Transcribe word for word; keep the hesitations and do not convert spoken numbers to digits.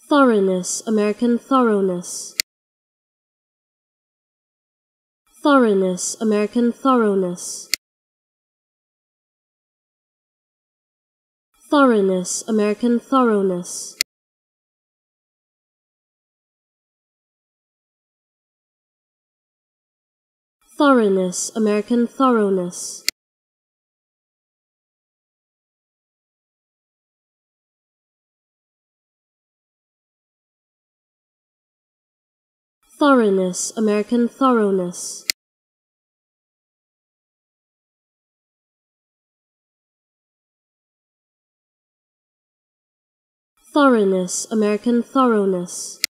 Thoroughness, American thoroughness. Thoroughness, American thoroughness. Thoroughness, American thoroughness. Thoroughness, American thoroughness. Thoroughness, American thoroughness. Thoroughness, American thoroughness.